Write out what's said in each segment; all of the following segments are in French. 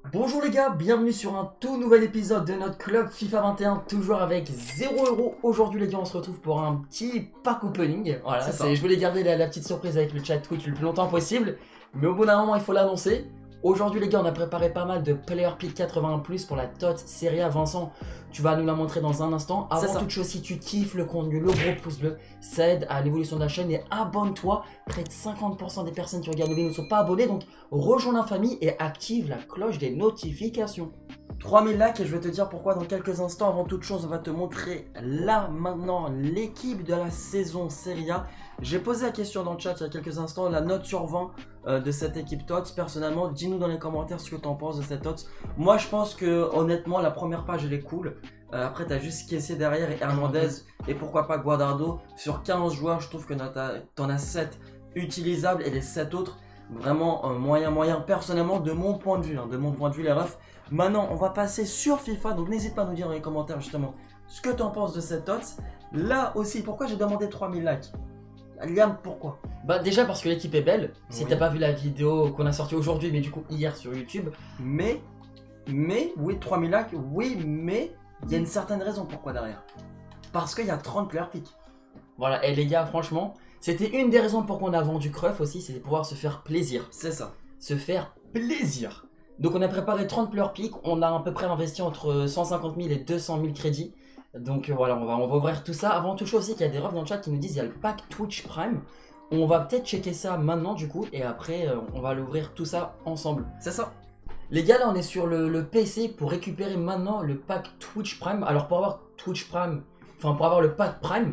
Bonjour les gars, bienvenue sur un tout nouvel épisode de notre club FIFA 21, toujours avec 0 €. Aujourd'hui les gars, on se retrouve pour un petit pack opening. Voilà, je voulais garder la petite surprise avec le chat Twitch le plus longtemps possible, mais au bout d'un moment il faut l'annoncer. Aujourd'hui les gars, on a préparé pas mal de Player Pick 81+ pour la TOT Serie A. Vincent, tu vas nous la montrer dans un instant. Avant toute chose, si tu kiffes le contenu, le gros pouce bleu, ça aide à l'évolution de la chaîne. Et abonne-toi, près de 50% des personnes qui regardent les vidéos ne sont pas abonnées. Donc rejoins la famille et active la cloche des notifications. 3000 likes et je vais te dire pourquoi dans quelques instants. Avant toute chose, on va te montrer là maintenant l'équipe de la saison Serie A. J'ai posé la question dans le chat il y a quelques instants, la note sur 20 de cette équipe TOTS. Personnellement, dis-nous dans les commentaires ce que tu en penses de cette TOTS. Moi je pense que honnêtement la première page elle est cool. Après tu as juste Kessié derrière et Hernandez et pourquoi pas Guardado. Sur 15 joueurs je trouve que tu en as 7 utilisables et les 7 autres vraiment moyen. Personnellement de mon point de vue, les refs. Maintenant on va passer sur FIFA, donc n'hésite pas à nous dire dans les commentaires justement ce que tu en penses de cette TOTS. Là aussi, pourquoi j'ai demandé 3000 likes? Liam, pourquoi? Bah déjà parce que l'équipe est belle. Si t'as pas vu la vidéo qu'on a sortie aujourd'hui, mais du coup hier sur YouTube. Mais oui, 3000 likes, oui, mais il y a une certaine raison pourquoi derrière. Parce qu'il y a 30 player pick. Voilà, et les gars, franchement, c'était une des raisons pour qu'on a vendu Cruyff aussi, c'est de pouvoir se faire plaisir. C'est ça. Se faire plaisir. Donc on a préparé 30 player pick, on a à peu près investi entre 150 000 et 200 000 crédits. Donc voilà, on va ouvrir tout ça. Avant toute chose aussi, qu'il y a des refs dans le chat qui nous disent il y a le pack Twitch Prime. On va peut-être checker ça maintenant du coup et après on va l'ouvrir tout ça ensemble. C'est ça. Les gars, là on est sur le PC pour récupérer maintenant le pack Twitch Prime. Alors pour avoir Twitch Prime, enfin pour avoir le pack Prime,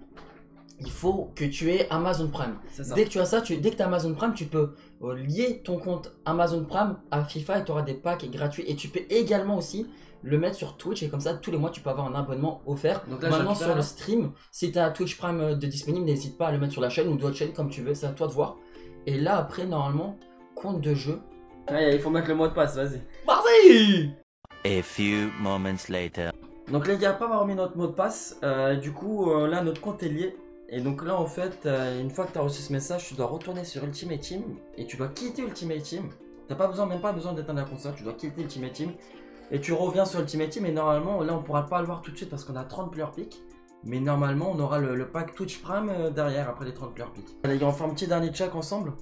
il faut que tu aies Amazon Prime. Dès que tu as ça, dès que tu as Amazon Prime, tu peux lier ton compte Amazon Prime à FIFA et tu auras des packs gratuits. Et tu peux également aussi le mettre sur Twitch et comme ça tous les mois tu peux avoir un abonnement offert. Donc là, maintenant sur le stream, si tu as Twitch Prime de disponible, n'hésite pas à le mettre sur la chaîne ou d'autres chaînes comme tu veux, c'est à toi de voir. Et là après normalement, compte de jeu. Ouais, il faut mettre le mot de passe, vas-y. Vas-y. A few moments later. Donc les gars, pas avoir mis notre mot de passe, du coup là notre compte est lié. Et donc là en fait, une fois que tu as reçu ce message, tu dois retourner sur Ultimate Team et tu dois quitter Ultimate Team. T'as pas besoin, même pas besoin d'éteindre la console, tu dois quitter Ultimate Team. Et tu reviens sur Ultimate Team et normalement là on pourra pas le voir tout de suite parce qu'on a 30 player pick. Mais normalement on aura le pack Twitch Prime derrière après les 30 player pick. Les gars, on fait un petit dernier check ensemble.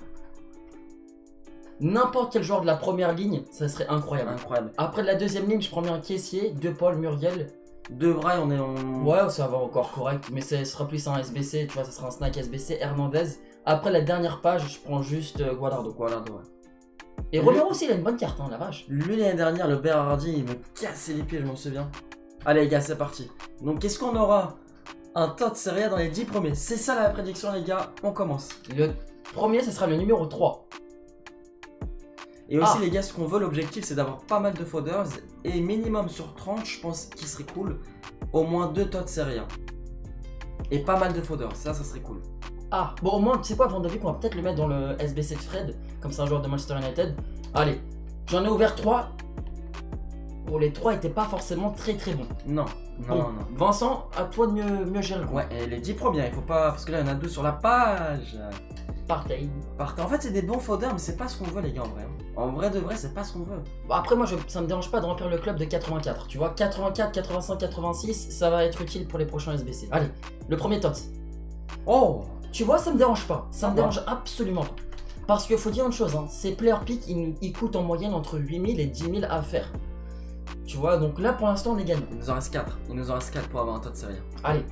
N'importe quel joueur de la première ligne, ça serait incroyable. Après de la deuxième ligne, je prends bien Kessié, De Paul, Muriel. De vrai, on est en... Ouais, ça va encore correct, mais ce sera plus un SBC, tu vois, ça sera un snack SBC, Hernandez. Après la dernière page, je prends juste Guardado, ouais. Et Romero aussi, il a une bonne carte, hein, la vache. Lui, l'année dernière, le Berardi, il me cassait les pieds, je m'en souviens. Allez les gars, c'est parti. Donc, qu'est-ce qu'on aura? Un TOT Serie A dans les 10 premiers. C'est ça la prédiction, les gars, on commence. Le premier, ce sera le numéro 3. Et aussi les gars, ce qu'on veut, l'objectif c'est d'avoir pas mal de fodders et minimum sur 30, je pense qu'il serait cool, au moins 2 TOT Serie A. Et pas mal de fodders, ça serait cool. Ah, bon au moins, tu sais quoi, Van de Beek, on va peut-être le mettre dans le SBC de Fred, comme c'est un joueur de Manchester United. Allez, j'en ai ouvert 3. Bon, les 3 étaient pas forcément très bons. Non. Vincent, à toi de mieux gérer le coup. Ouais, et les 10 premiers, il faut pas, parce que là il y en a 2 sur la page. Partez. En fait, c'est des bons fodders, mais c'est pas ce qu'on veut, les gars, en vrai. En vrai de vrai, c'est pas ce qu'on veut. Bon, après, moi, ça me dérange pas de remplir le club de 84. Tu vois, 84, 85, 86, ça va être utile pour les prochains SBC. Allez, le premier TOTS. Oh, tu vois, ça me dérange pas. Ça me dérange absolument pas. Parce qu'il faut dire une chose, hein, ces player pick, ils coûtent en moyenne entre 8000 et 10 000 à faire. Tu vois, donc là, pour l'instant, on est gagnant. Il nous en reste 4. Il nous en reste 4 pour avoir un TOTS Serie A. Allez.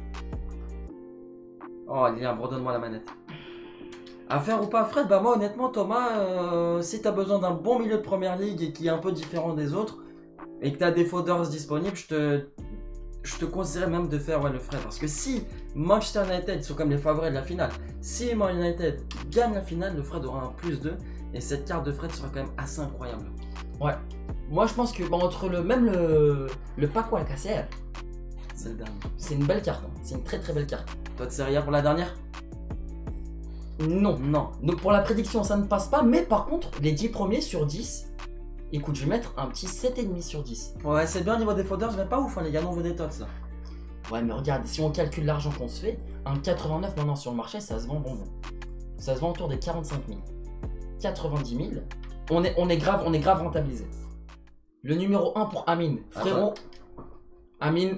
Oh, Liam, redonne-moi la manette. À faire ou pas Fred, bah moi honnêtement Thomas, si t'as besoin d'un bon milieu de première ligue et qui est un peu différent des autres et que t'as des fodders disponibles, je te conseillerais même de faire le Fred, parce que si Manchester United sont comme les favoris de la finale, si Man United gagne la finale, le Fred aura un +2 et cette carte de Fred sera quand même assez incroyable. Ouais, moi je pense que entre le Paco Alcacer, c'est une belle carte, hein. C'est une très belle carte. Toi de Serie A pour la dernière? Non. Donc pour la prédiction ça ne passe pas, mais par contre les 10 premiers sur 10, écoute, je vais mettre un petit 7,5 sur 10. Ouais, c'est bien au niveau des fodders, mais pas ouf hein, les gars, on veut des TOTS là. Ouais, mais regarde, si on calcule l'argent qu'on se fait, un 89 maintenant sur le marché, ça se vend bonbon. Ça se vend autour des 45 000. 90 000, on est grave rentabilisé. Le numéro 1 pour Amine. Frérot. Amine.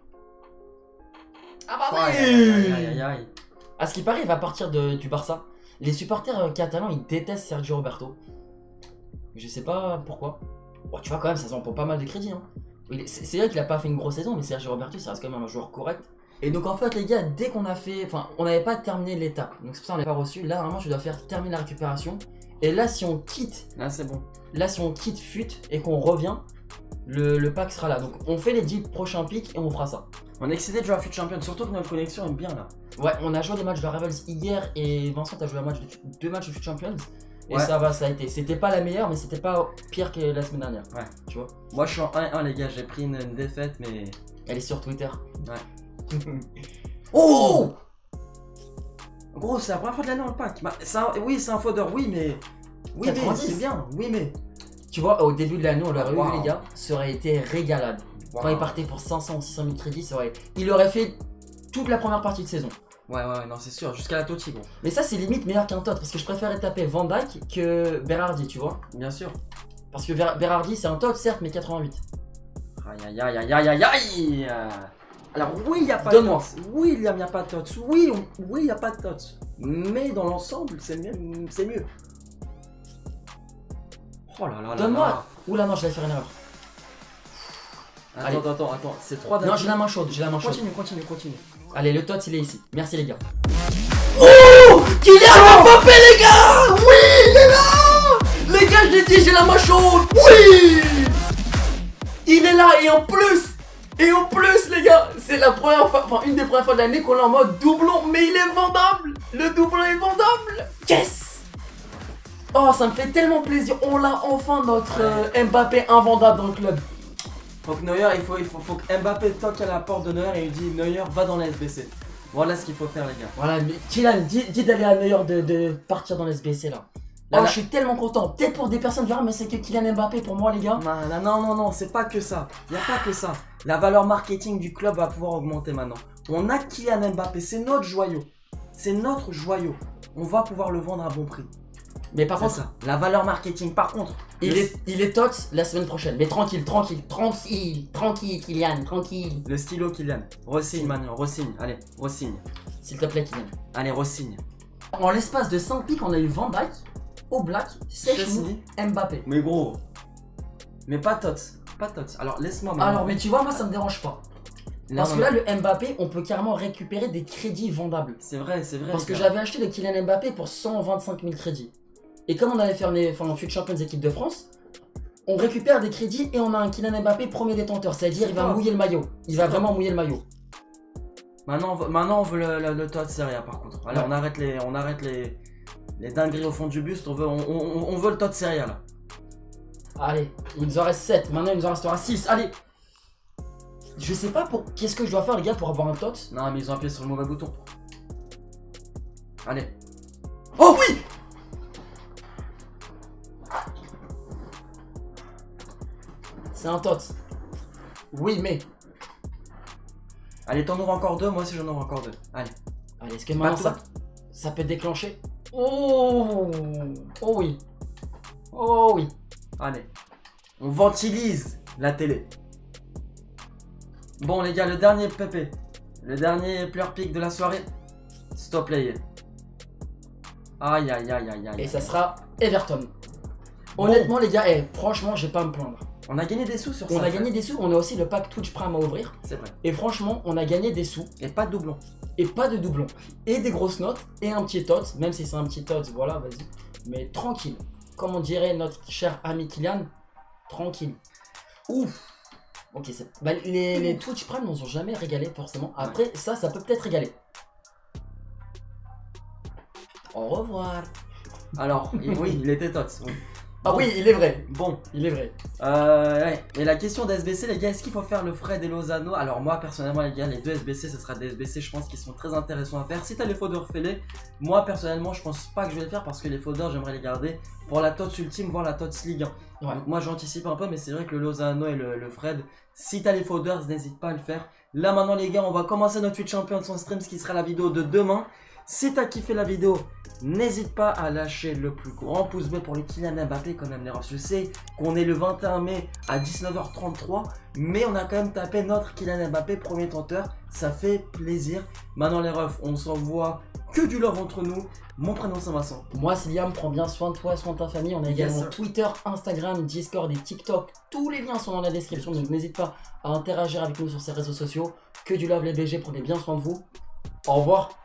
Ah bah oui. À ce qui paraît, il va partir du Barça. Les supporters catalans, ils détestent Sergio Roberto. Je sais pas pourquoi. Bon, tu vois, quand même, ça s'en prend pas mal de crédit. Hein. C'est vrai qu'il a pas fait une grosse saison, mais Sergio Roberto, ça reste quand même un joueur correct. Et donc, en fait, les gars, dès qu'on a fait. Enfin, on n'avait pas terminé l'étape. Donc, c'est pour ça qu'on n'a pas reçu. Là, normalement, je dois faire terminer la récupération. Et là, si on quitte. Là, c'est bon. Là, si on quitte FUT et qu'on revient, le pack sera là. Donc, on fait les 10 prochains pics et on fera ça. On est excité de jouer à FUT Champion, surtout que notre connexion est bien là. Ouais, on a joué des matchs de Ravels hier et Vincent, t'as joué deux matchs de FUT Champions. Et ouais. ça va, ça a été. C'était pas la meilleure, mais c'était pas pire que la semaine dernière. Ouais. Tu vois. Moi, je suis en 1-1, les gars. J'ai pris une défaite, mais. Elle est sur Twitter. Ouais. Oh gros, c'est la première fois de l'année dans le pack. Oui, c'est un fodder, oui, mais. Oui, 90. Mais c'est bien. Oui, mais. Tu vois, au début de l'année, on l'aurait eu, les gars. Ça aurait été régalade. Quand il partait pour 500 ou 600 000 crédits, il aurait fait toute la première partie de saison. Ouais, non, c'est sûr, jusqu'à la Totti, gros. Mais ça, c'est limite meilleur qu'un tot, parce que je préférais taper Van Dijk que Berardi, tu vois. Bien sûr. Parce que Berardi, c'est un tot, certes, mais 88. Aïe. Alors, oui, il n'y a pas de tots. Oui, il n'y a pas de tots. Oui, il n'y a pas de tots. Mais dans l'ensemble, c'est mieux. Oh là là. Donne-moi. Oula, non, je vais faire une erreur. Attends, c'est 3 Non, j'ai la main chaude, Continue. Allez, le tot, il est ici. Merci, les gars. Oh Kylian Mbappé, les gars. Oui, il est là. Les gars, je l'ai dit, j'ai la main chaude. Oui. Il est là, et en plus, les gars, c'est la première fois, enfin, une des premières fois de l'année qu'on est en mode doublon, mais il est vendable. Le doublon est vendable. Yes. Oh, ça me fait tellement plaisir. On l'a enfin, notre Mbappé invendable dans le club. Faut que Neuer, il faut que Mbappé toque à la porte de Neuer et lui dit Neuer, va dans la SBC. Voilà ce qu'il faut faire, les gars. Voilà, mais Kylian, dis d'aller à Neuer de partir dans la SBC là. Je suis tellement content. Peut-être pour des personnes diront, mais c'est que Kylian Mbappé pour moi, les gars. Non, c'est pas que ça. Y a pas que ça. La valeur marketing du club va pouvoir augmenter maintenant. On a Kylian Mbappé, c'est notre joyau. On va pouvoir le vendre à bon prix. Mais par contre, ça. La valeur marketing, par contre, il est tots la semaine prochaine. Mais tranquille, Kylian, tranquille. Le stylo Kylian. Re-signe maintenant, re-signe. Allez, re-signe. S'il te plaît, Kylian. Allez, re-signe. En l'espace de 5 pics, on a eu Van Dijk, Oblak, Szczęsny, Mbappé. Mais gros. Mais pas tots. Alors laisse-moi. Alors, mais tu vois, moi ça me dérange pas. Parce que là, le Mbappé, on peut carrément récupérer des crédits vendables. C'est vrai. Parce que j'avais acheté le Kylian Mbappé pour 125 000 crédits. Et comme on allait faire en FUT Champions équipe de France, on récupère des crédits et on a un Kylian Mbappé premier détenteur. C'est-à-dire, il va mouiller le maillot. Il va vraiment mouiller le maillot. Maintenant, on veut le tot Serie A par contre. Allez, ouais. on arrête les dingueries au fond du buste. On veut le tot Serie A là. Allez, il nous en reste 7. Maintenant, il nous en restera 6. Allez. Je sais pas qu'est-ce que je dois faire, les gars, pour avoir un tot. Non, mais ils ont appuyé sur le mauvais bouton. Allez. Oh oui. C'est un tot. Oui, mais. Allez, t'en ouvres encore 2, moi aussi j'en ouvre encore 2. Allez, est-ce que maintenant ça peut déclencher? Oh oui. Allez, on ventilise la télé. Bon les gars, le dernier PP, le dernier player pick de la soirée. Stop player. Aïe. Et ça sera Everton. Honnêtement les gars, franchement, je vais pas me plaindre. On a gagné des sous sur ça. On a gagné des sous, on a aussi le pack Twitch Prime à ouvrir. C'est vrai. Et franchement, on a gagné des sous. Et pas de doublons. Et des grosses notes. Et un petit tot. Même si c'est un petit tot, voilà, vas-y. Mais tranquille. Comme on dirait notre cher ami Kylian, tranquille. Ouf. Ok, les Twitch Prime nous ont jamais régalé forcément. Après, ça peut peut-être régaler. Au revoir. Alors, oui, il était tot. Oui. Ah oui, il est vrai. Bon, il est vrai. Ouais. Et la question d'SBC, les gars, est-ce qu'il faut faire le Fred et Lozano? Alors moi, personnellement, les gars, les deux SBC, ce sera des SBC, je pense, qui sont très intéressants à faire. Si t'as les foders, fais-les. Moi, personnellement, je pense pas que je vais le faire parce que les foders, j'aimerais les garder pour la TOTS Ultime, voire la TOTS Ligue 1. Ouais. Donc moi, j'anticipe un peu, mais c'est vrai que le Lozano et le Fred, si t'as les foders, n'hésite pas à le faire. Là, maintenant, les gars, on va commencer notre Twitch Champions on stream, ce qui sera la vidéo de demain. Si t'as kiffé la vidéo, N'hésite pas à lâcher le plus grand pouce bleu pour le Kylian Mbappé quand même les refs. Je sais qu'on est le 21 mai à 19h33, mais on a quand même tapé notre Kylian Mbappé premier tenteur. Ça fait plaisir. Maintenant les refs, on s'envoie que du love entre nous. Mon prénom c'est Vincent. Moi c'est Liam, prends bien soin de toi, soin de ta famille. On a également Twitter, Instagram, Discord et TikTok. Tous les liens sont dans la description, donc n'hésite pas à interagir avec nous sur ces réseaux sociaux. Que du love les BG, prenez bien soin de vous. Au revoir.